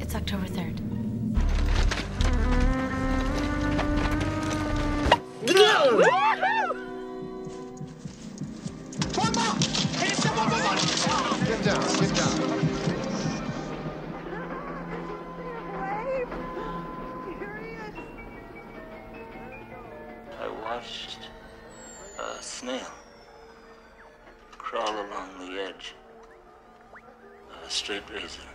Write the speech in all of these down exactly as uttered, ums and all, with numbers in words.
It's October third. One more! Hey, someone, one more! Get down, get down. I watched a snail crawl along the edge of a straight razor.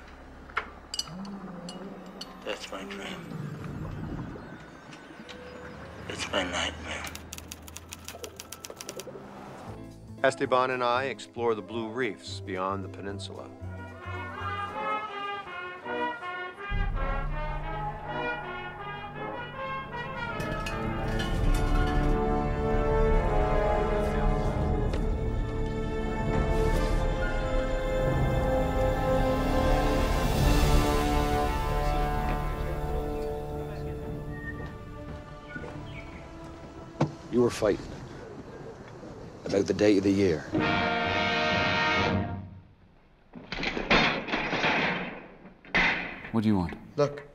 That's my dream. It's my nightmare. Esteban and I explore the blue reefs beyond the peninsula. You were fighting about the date of the year. What do you want? Look.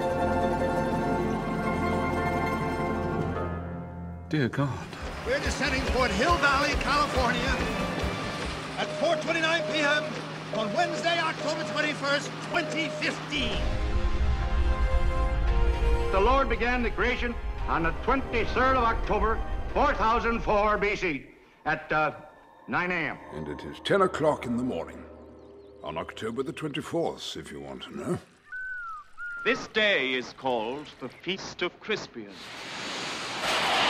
Dear God. We're descending toward Hill Valley, California at four twenty-nine p m on Wednesday, October twenty-first, twenty fifteen. The Lord began the creation on the twenty-third of October, four thousand four B C at uh, nine a m And it is ten o'clock in the morning on October the twenty-fourth, if you want to know. This day is called the Feast of Crispian.